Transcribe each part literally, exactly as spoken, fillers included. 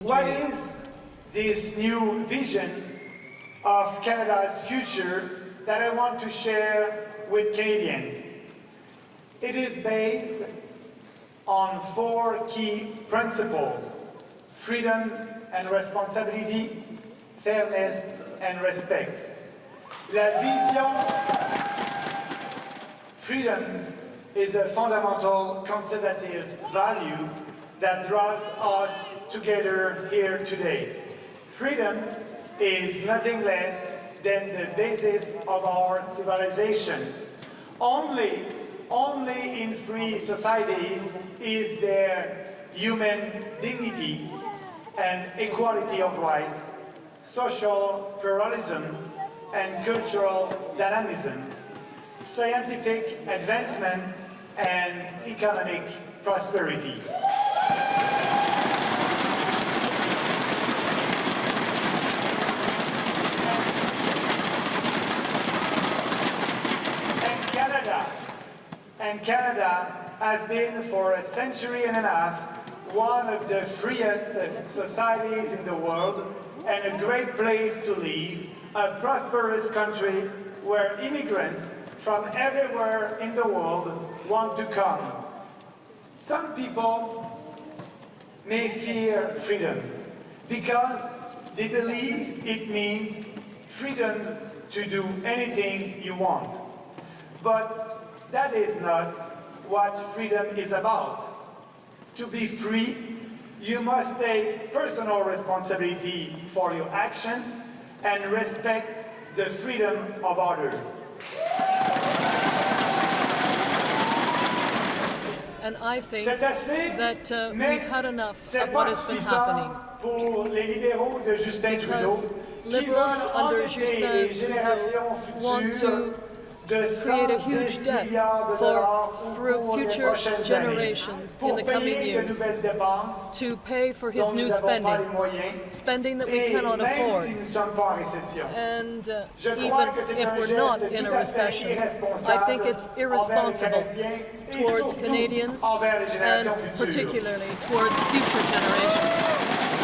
What is this new vision of Canada's future that I want to share with Canadians? It is based on four key principles: freedom and responsibility, fairness and respect. La vision, freedom is a fundamental conservative value that draws us together here today. Freedom is nothing less than the basis of our civilization. Only, only in free societies is there human dignity and equality of rights, social pluralism and cultural dynamism, scientific advancement and economic prosperity. And Canada, and Canada has been for a century and a half one of the freest societies in the world and a great place to live, a prosperous country where immigrants from everywhere in the world want to come. Some people may fear freedom because they believe it means freedom to do anything you want. But that is not what freedom is about. To be free, you must take personal responsibility for your actions and respect the freedom of others. And I think that uh, we've had enough of what has been happening. Because liberals under Justin Trudeau want to create a huge debt for future generations in the coming years to pay for his new spending, spending that we cannot afford. And uh, even if we're not in a recession, I think it's irresponsible towards Canadians and particularly towards future generations.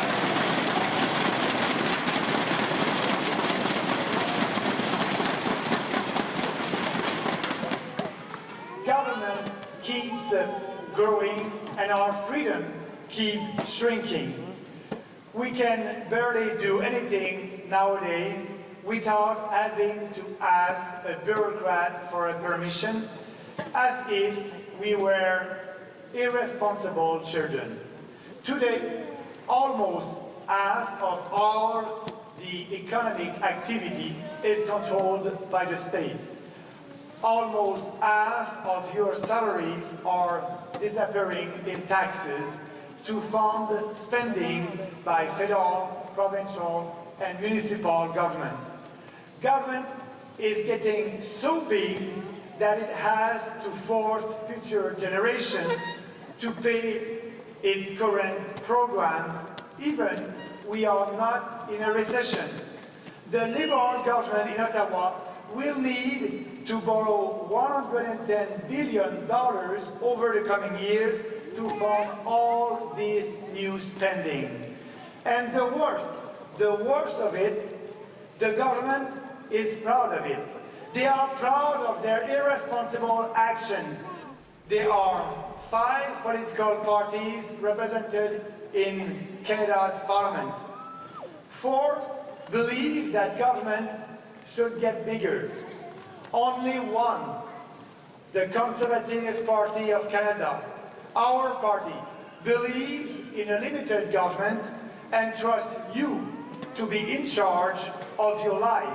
Government keeps uh, growing and our freedom keeps shrinking. We can barely do anything nowadays without having to ask a bureaucrat for a permission, as if we were irresponsible children. Today, almost half of all the economic activity is controlled by the state. Almost half of your salaries are disappearing in taxes to fund spending by federal, provincial, and municipal governments. Government is getting so big that it has to force future generations to pay its current programs, even we are not in a recession. The Liberal government in Ottawa will need to borrow one hundred ten billion dollars over the coming years to fund all this new spending. And the worst, the worst of it, the government is proud of it. They are proud of their irresponsible actions. There are five political parties represented in Canada's Parliament. Four believe that government should get bigger. Only one, the Conservative Party of Canada, our party, believes in a limited government and trusts you to be in charge of your life.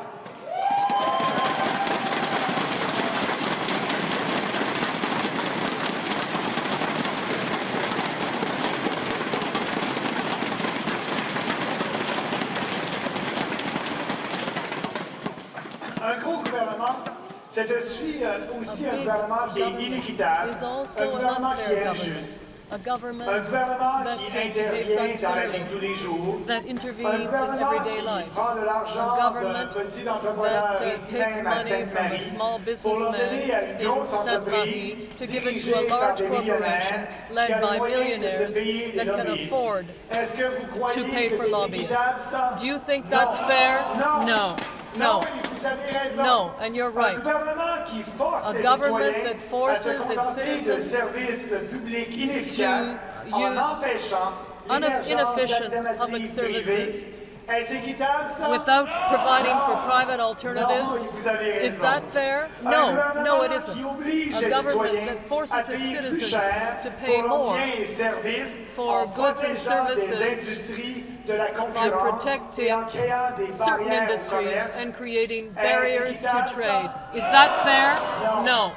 Un gros gouvernement, c'est aussi, euh, aussi un gouvernement qui est inéquitable, un gouvernement qui est injuste. a government Un gouvernement that qui behaves intervient dans la vie de unfairly, tous les jours. that Un intervenes in gouvernement everyday qui life, prend de a l'argent d'un government petit entrepreneur that uh, ici takes même à money from a Sainte-Marie small pour le donner à une businessman grosse in entreprise Sainte-Marie to give it to a dirigée par large des corporation millionnaires qui led a by les moyens de se millionaires payer des that can lobbyistes. afford Est-ce que vous to croyez pay que for c'est lobbyists. équitable ça? Do you think Non. that's fair? Non. No. Non, No. et vous avez raison. No, and you're right. Un gouvernement qui force A les government citoyens that forces à its se contenter de citizens services publics inefficaces to en use empêchant l'émergence inefficient public d'alternatives services privées. Est-ce équitable ça? without providing for private Non, alternatives. vous avez raison. Is that fair? Un No, gouvernement no it qui isn't. oblige A les government citoyens that à forces its payer plus citizens cher to pay pour leurs more biens et services for en goods and protégeant des services industries de la by concurrence et protecting en créant des certain barrières au industries commerce. and creating Est-ce barriers to équitable, trade. ça? Is that fair? No. No.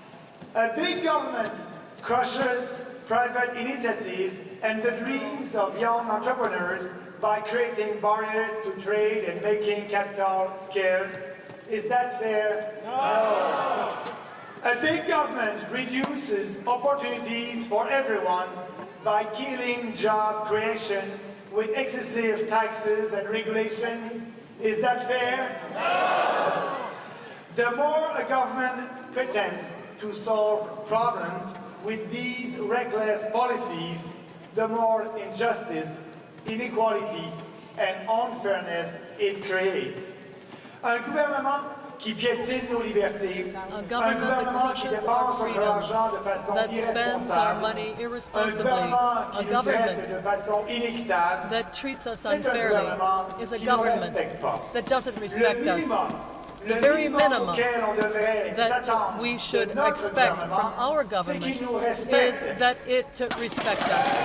A big government crushes private initiative and the dreams of young entrepreneurs by creating barriers to trade and making capital scarce. Is that fair? No. A big government reduces opportunities for everyone by killing job creation with excessive taxes and regulation. Is that fair? No. The more a government pretends to solve problems with these reckless policies, the more injustice, inequality, and unfairness it creates. Un gouvernement qui piétine nos libertés, A un government that gouvernement qui crushes our dépense notre argent de freedoms, façon that spends our irresponsable, money un irresponsibly, gouvernement a qui nous traite government de façon inéquitable, that treats us c'est un unfairly gouvernement is a qui ne government respecte pas. that doesn't Le respect us. minimum, The le very minimum minimum auquel on devrait that s'attendre we de should notre expect from gouvernement, our c'est government qu'il nous is respecte. that it to respect us.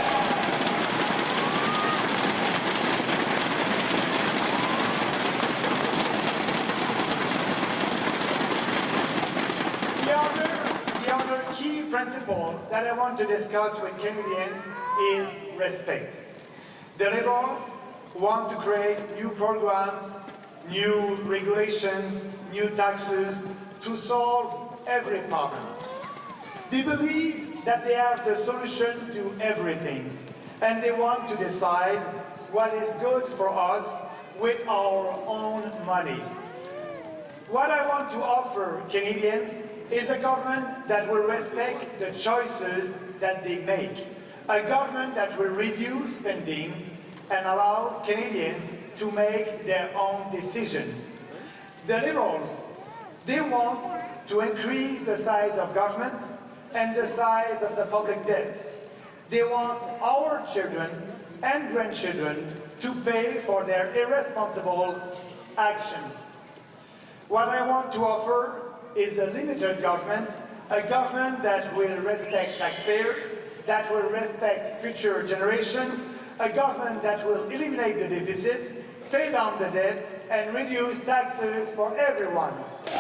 The other, the other key principle that I want to discuss with Canadians is respect. The Liberals want to create new programs, new regulations, new taxes to solve every problem. They believe that they have the solution to everything, and they want to decide what is good for us with our own money. What I want to offer Canadians is a government that will respect the choices that they make, a government that will reduce spending and allow Canadians to make their own decisions. The Liberals, they want to increase the size of government and the size of the public debt. They want our children and grandchildren to pay for their irresponsible actions. What I want to offer is a limited government, a government that will respect taxpayers, that will respect future generations, a government that will eliminate the deficit, pay down the debt, and reduce taxes for everyone.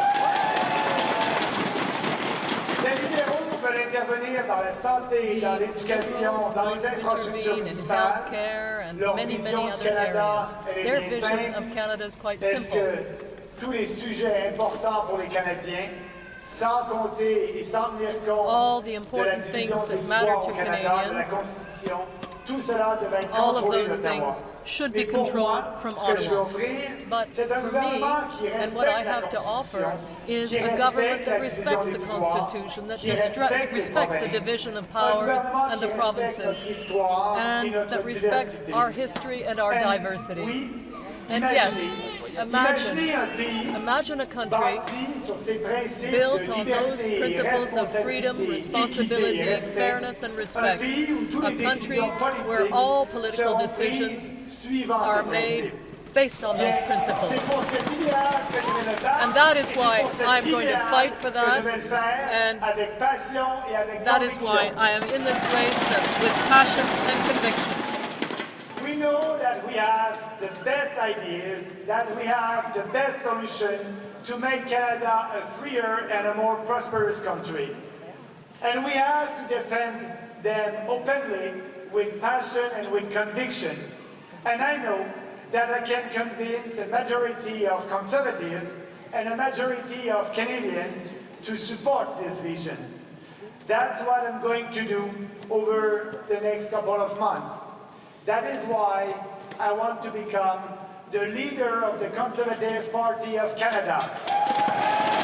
Les libéraux veulent intervenir dans la santé, dans l'éducation, dans les infrastructures municipales. Leur vision du Canada, elle est bien simple. Est-ce que tous les sujets importants pour les Canadiens, sans compter et sans tenir compte de la division des pouvoirs au Canada, de la Constitution, tout cela devait être all of contrôlé those d'Ottawa. things should Mais be pour controlled moi, from ce que je vais Ottawa. offrir, But c'est un for me, gouvernement qui and what I respecte la have to offer Constitution, is qui a government respecte that la respects division the des pouvoirs, Constitution, that qui distra- respecte les respects the provinces, division of un powers gouvernement and qui the respecte provinces, notre histoire et and notre that respects diversité. our history and our And diversity. oui, And imaginez, yes, imagine, imaginez un pays imagine a country bâti sur ces principes built de on liberté, those principles of freedom, responsabilité, responsibility, équité et respect. fairness, and Un respect. pays où toutes A les country décisions where politiques all political seront decisions prises suivant are ces made principes. based on those C'est principles. pour cet idéal que je vais me battre, And that is et c'est why pour cet I'm going to idéal fight for que je that, vais le faire and avec passion et avec That is why conviction. I am in this race with passion and conviction. We know that we have the best ideas, that we have the best solution to make Canada a freer and a more prosperous country. And we have to defend them openly with passion and with conviction. And I know that I can convince a majority of Conservatives and a majority of Canadians to support this vision. That's what I'm going to do over the next couple of months. That is why I want to become the leader of the Conservative Party of Canada.